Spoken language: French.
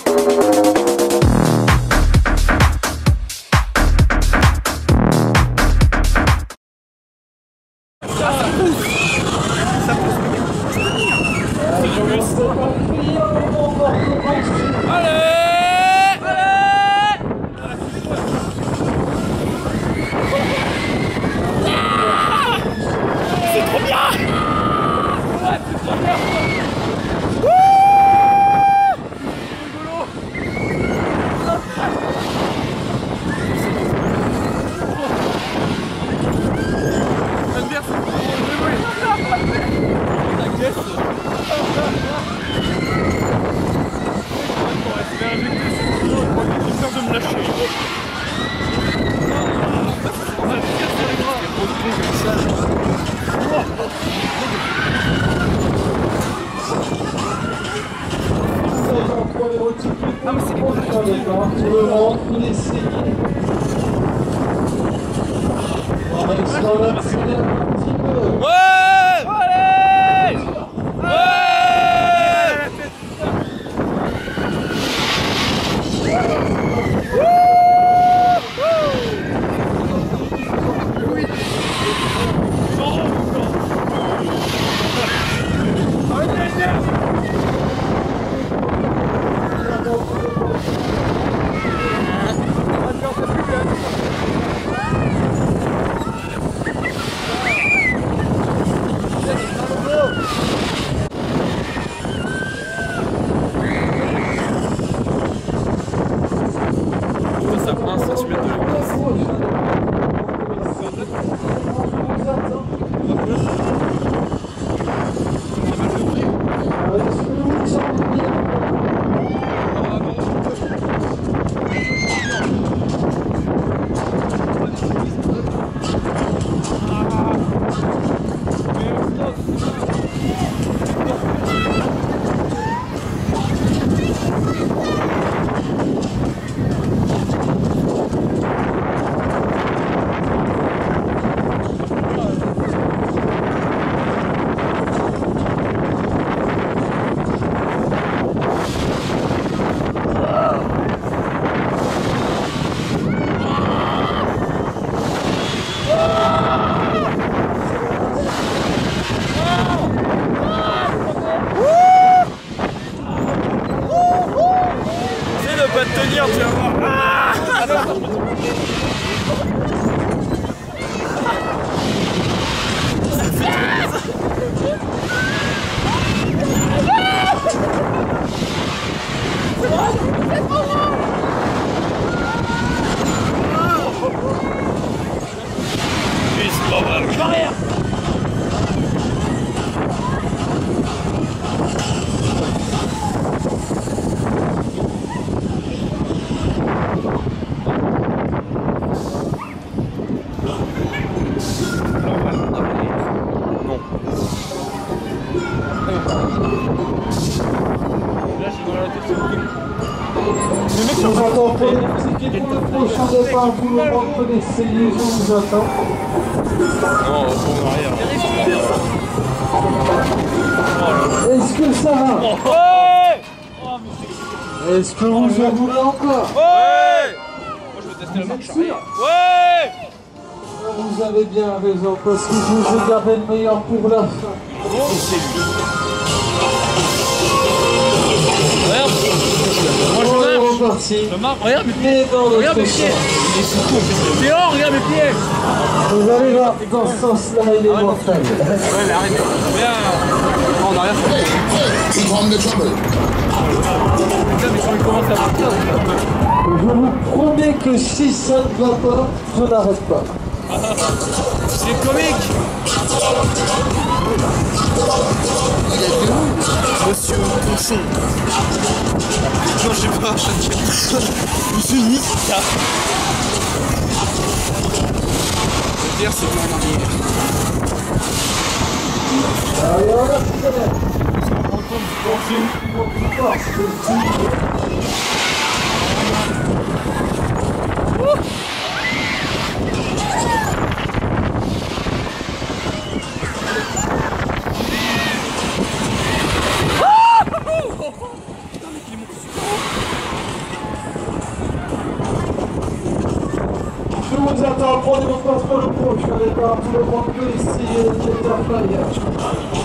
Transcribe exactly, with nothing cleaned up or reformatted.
Ah mais c'est les gars sur le banc, tout le monde, il essaye. On va explorer un petit peu. Ouais! Allez! Ouais! Tenir, tu vas voir. Ah ça fait trop. Nous attendons pour le prochain départ, tout le monde peut essayer, je vous attends. Non, on arrière. Est-ce que ça va? Ouais! Est-ce que vous en voulez encore? Ouais! Moi je veux tester la marche arrière. Ouais! Vous avez bien raison, parce que je vous ai gardé le meilleur pour la fin. Regarde! Moi je marche! Reparti. Je marche, regarde mes pieds! Dans Regarde mes sens. pieds! Dehors, regarde mes pieds! Vous allez voir, dans ce sens-là, il est mortel. Ouais, mais arrête! Viens! En arrière, ça va. Putain, mais quand il commence à partir, Je vous promets que si ça ne va pas, je n'arrête pas. c'est comique! Monsieur Ponchon. Non, je sais pas, Monsieur Niska. D'ailleurs, c'est plus en arrière. Allez, on va Putain, mec, il monte super haut. temps, prenez votre place pour le prochain départ. Tout le monde peut essayer de faire